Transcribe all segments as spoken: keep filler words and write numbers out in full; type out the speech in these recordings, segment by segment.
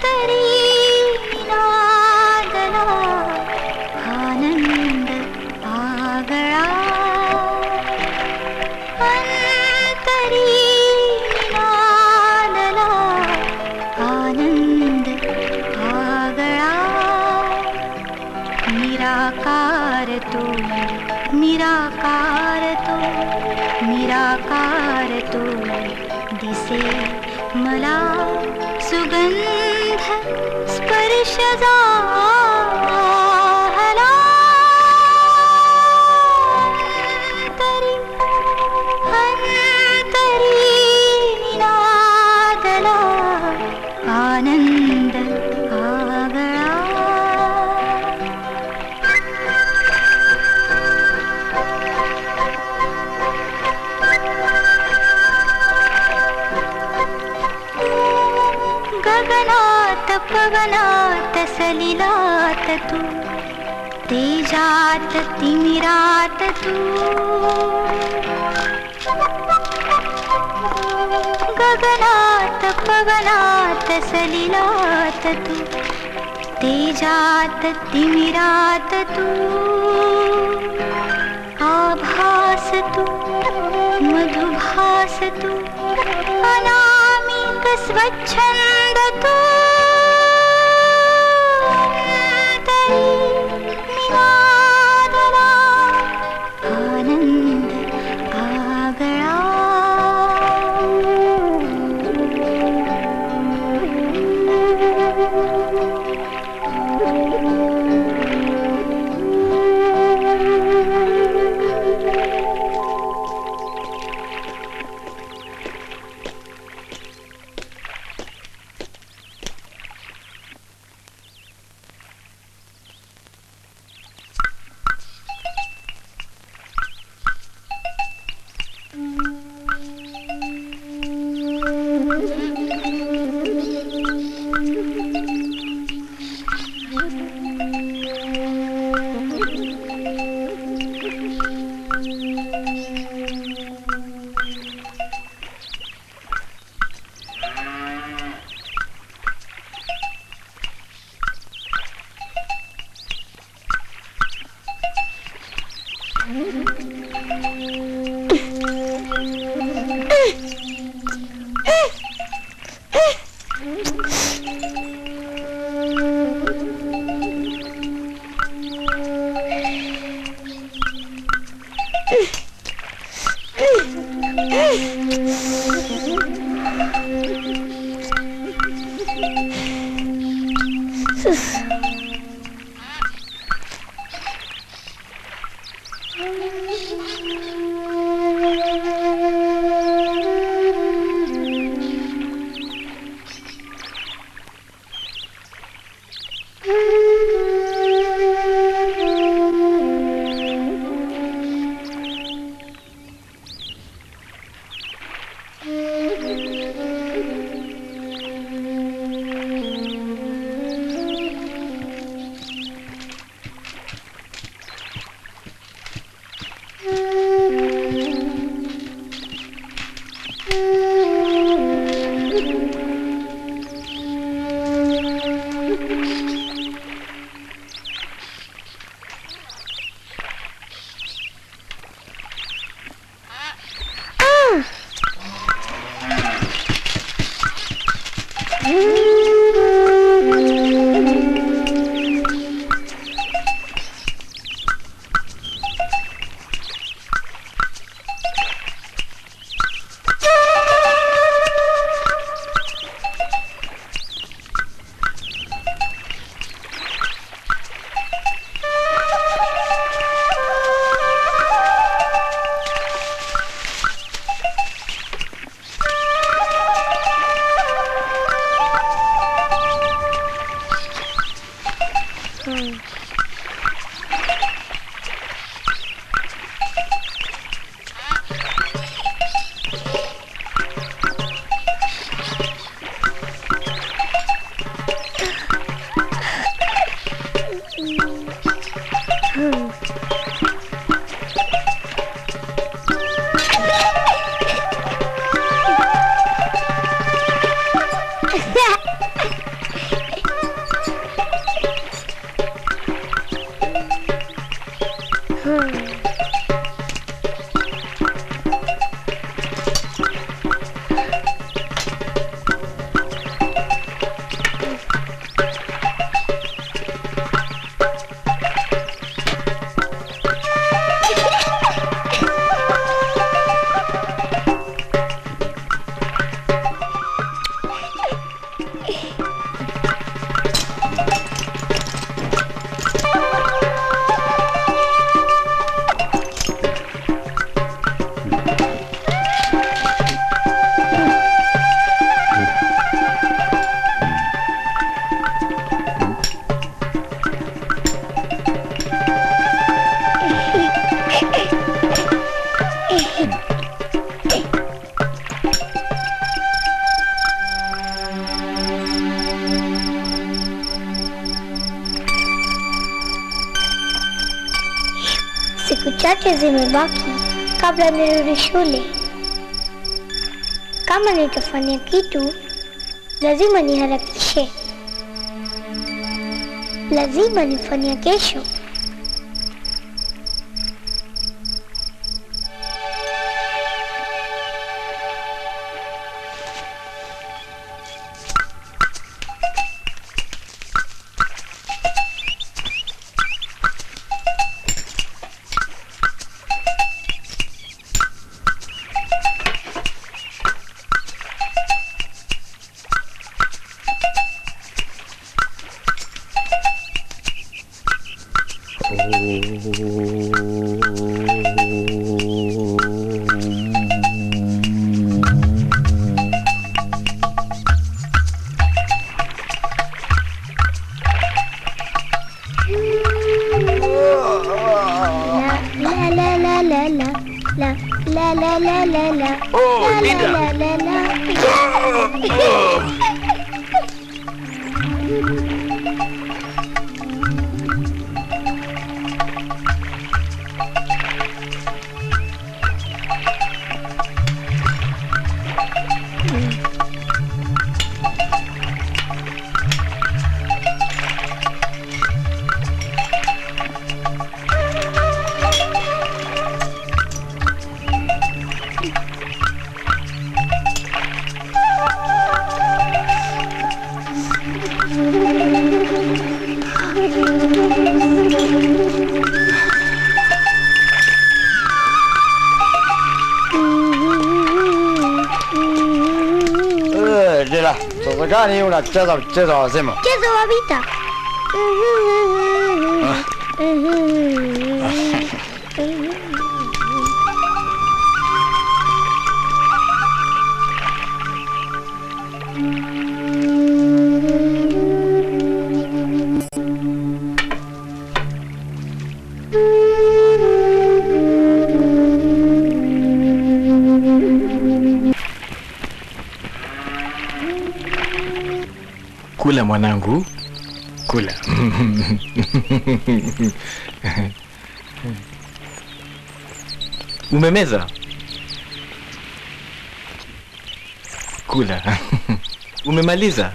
निराकार तो निराकार तो निराकार तो दिसे मला सुगंध स्पर्श झाला अंतरी अंतरी निनादला आनंद आगळा गगनात पवनात सलिलात तू तेजात तिमिरात तू गगनात पवनात सलिलात तू तेजात तिमिरात तू आभास तू मधुभास तू अनामिक स्वच्छंद तू निनादला आनंद आगळा Siku chache zimebaki kabla nirudi shule. Kama nitafanya kitu, lazima niharakishe. Lazima nifanye kesho. Gani una cheza cheza wazima. Cheza wabita. Kula mwanangu, kula. Umemeza? Kula. Umemaliza?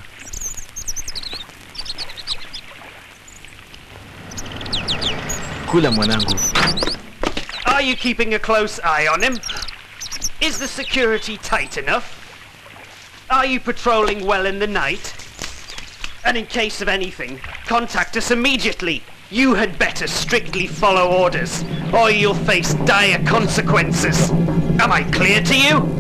Kula mwanangu. Are you keeping a close eye on him? Is the security tight enough? Are you patrolling well in the night? And in case of anything, contact us immediately. You had better strictly follow orders, or you'll face dire consequences. Am I clear to you?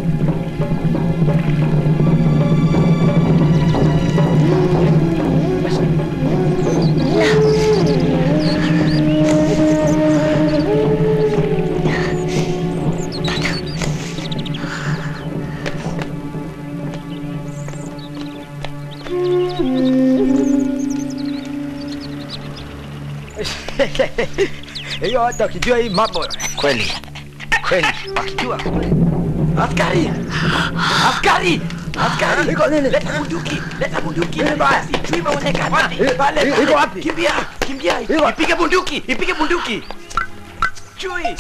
Hiyo hata ukijua hii mambo kweli kweli ukijua askari askari askari iko nini? Leta bunduki, leta bunduki. Basi chui maonekana pale. Iko wapi? Kimbia kimbia, ipige bunduki, ipige bunduki. Chui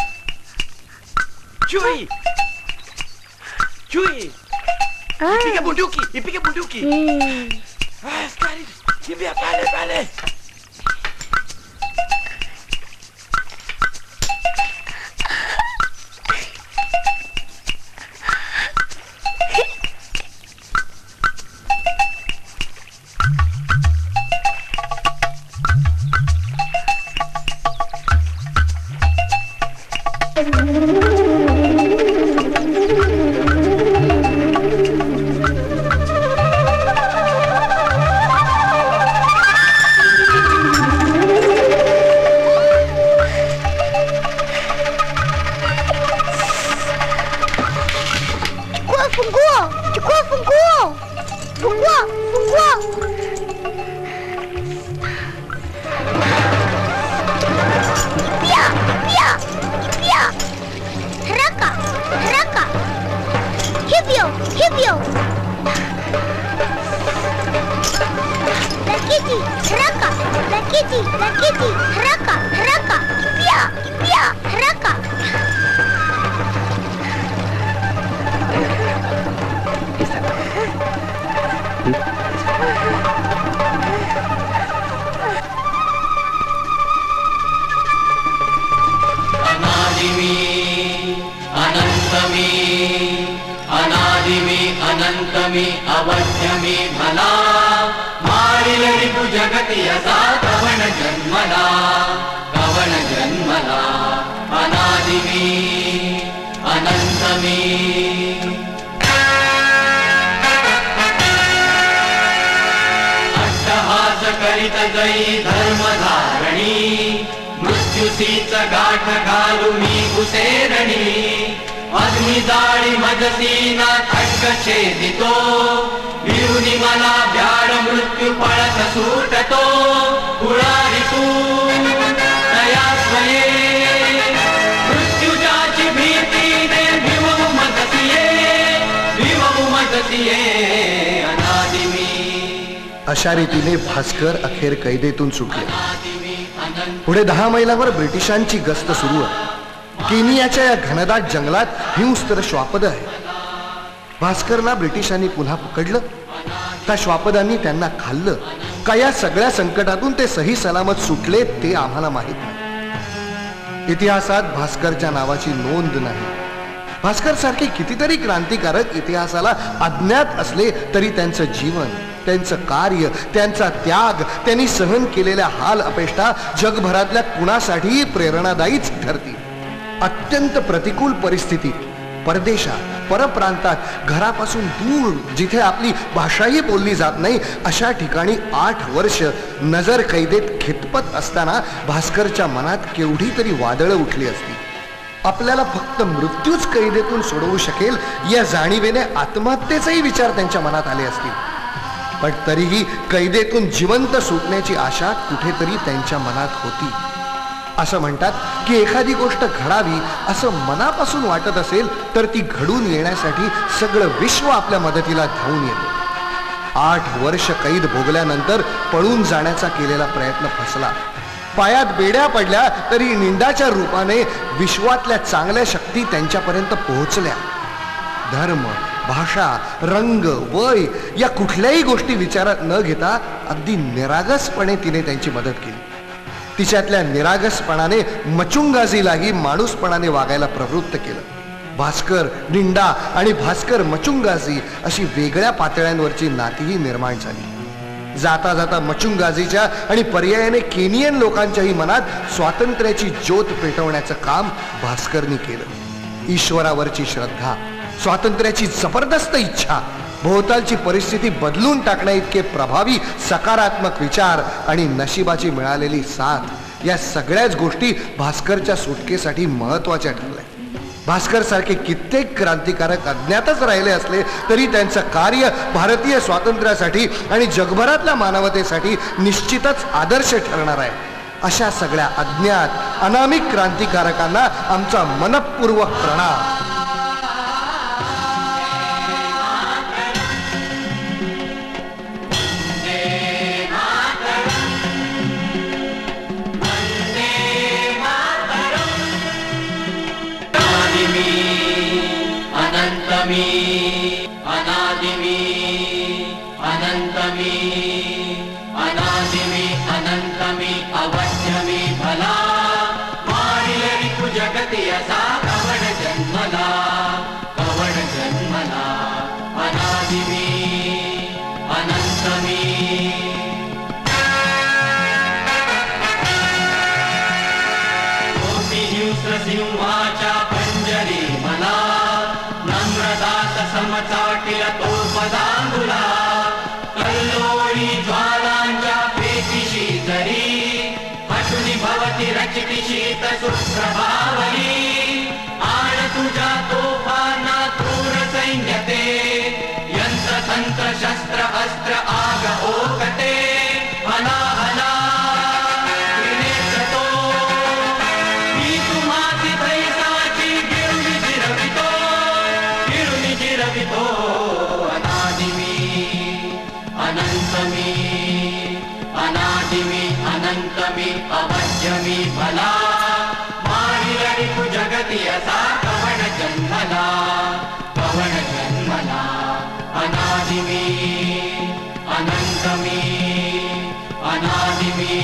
chui chui, ipige bunduki, ipige bunduki. Askari kimbia pale pale. Raka, Rakiti, Rakiti, Raka, Raka, Pia, Pia, Raka. अनादिमी अनंतमी अनादिमी अनंतमी अवध्यमी भला मारिल रिपु जगति असा कवन जन्मला कवन जन्मला अनादिमी अनंतमी अट्टहास करीत जई धर्मधारणी मृत्युसीच गाठ घालू मी कुसेरणी अग्नि जाळी मजसीना खड्ग छेदितो भिवनी मला भ्याड मृत्यू पळत सुटतो पुळारी तू दया स्वये मृत्यूजाची भीतीने भिवू मजसिये भिवू मजसिये अनादिमी. अशा रीतीने भास्कर अखेर कैदेतून सुटले. पुढे दहा मैलावर ब्रिटिशांची गस्त सुरू आहे. केनियाच्या या घनदाट जंगलात हिंस्त्र श्वापद आहे. भास्करला ब्रिटिशांनी पुन्हा पकडलं का श्वापदांनी त्यांना खाल्लं का या सगळ्या संकटातून ते सही सलामत सुटले ते आम्हाला माहित नाही. इतिहासात भास्करच्या नावाची नोंद नाही. भास्कर सारखे कितीतरी क्रांतिकारक इतिहासाला अज्ञात असले तरी त्यांचं जीवन, त्यांचं कार्य, त्यांचा त्याग, त्यांनी सहन केलेल्या हाल अपेष्टा जगभरातल्या कुणासाठीही प्रेरणादायीच ठरतील. अत्यंत प्रतिकूल परिस्थितीत, परदेशात, परप्रांतात, घरापासून दूर, जिथे आपली भाषाही बोलली जात नाही अशा ठिकाणी आठ वर्ष नजर कैदेत खितपत असताना भास्करच्या मनात केवढी तरी वादळं उठली असती. आपल्याला फक्त मृत्यूच कैदेतून सोडवू शकेल या जाणीवेने आत्महत्येचेही विचार त्यांच्या मनात आले असतील. पण तरीही कैदेतून जिवंत सुटण्याची आशा कुठेतरी त्यांच्या मनात होती. असं म्हणतात की एखादी गोष्ट घडावी असं मनापासून वाटत असेल तर ती घडून येण्यासाठी सगळं विश्व आपल्या मदतीला धावून येते. आठ वर्ष कैद भोगल्यानंतर पळून जाण्याचा केलेला प्रयत्न फसला. पायात बेड्या पडल्या तरी निंदाच्या रूपाने विश्वातल्या चांगल्या शक्ती त्यांच्यापर्यंत पोहोचल्या. धर्म, भाषा, रंग, वय या कुठल्याही गोष्टी विचारात न घेता अगदी निरागसपणे तिने त्यांची मदत केली. तिच्यातल्या निरागसपणाने मचुंगाजीलाही माणूसपणाने वागायला प्रवृत्त केलं. भास्कर, निंदा आणि भास्कर मचुंगाजी अशी वेगळ्या पातळ्यांवरची नातीही निर्माण झाली. जाता जाता मचुंगाजीच्या आणि पर्यायाने केनियन लोकांच्याही मनात स्वातंत्र्याची ज्योत पेटवण्याचं काम भास्करनी केलं. ईश्वरावरची श्रद्धा, स्वातंत्र्याची जबरदस्त इच्छा, भोवतालची परिस्थिती बदलून टाकण्या इतके प्रभावी सकारात्मक विचार आणि नशिबाची मिळालेली साथ या सगळ्याच गोष्टी भास्करच्या सुटकेसाठी महत्वाच्या ठरल्या. भास्कर सारखे कित्येक क्रांतिकारक अज्ञातच राहिले असले तरी त्यांचं कार्य भारतीय स्वातंत्र्यासाठी आणि जगभरातल्या मानवतेसाठी निश्चितच आदर्श ठरणार आहे. अशा सगळ्या अज्ञात अनामिक क्रांतिकारकांना आमचा मनपूर्वक प्रणाम. अनंतमी अनादिमी अनंतमी अनादिमी अनंतमी अवध्यमी भला मारिल रिपु जगति असा कवन जन्मला कवन जन्मला अनादिमी अनंतमी. कोटी हिंस्र सिंहाच्या पंजरी मला नम्रदास समचाटिल तो पदांगुला कल्लोळी ज्वालांच्या पेटिशी जरी हटुनी भवती रचिती शीत सुप्रभावली आण तुझ्या तोफांना क्रूर सैन्यते यंत्र तंत्र शस्त्र अस्त्र आग ओकते हला हला अनंतमी अनादिमी अनंतमी अवध्यमी भला मारिल रिपु जगति असा कवन जन्मला कवन जन्मला अनादिमी अनन्तमी अनादिमी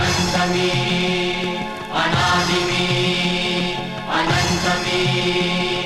अनन्तमी अनादिमी अनन्तमी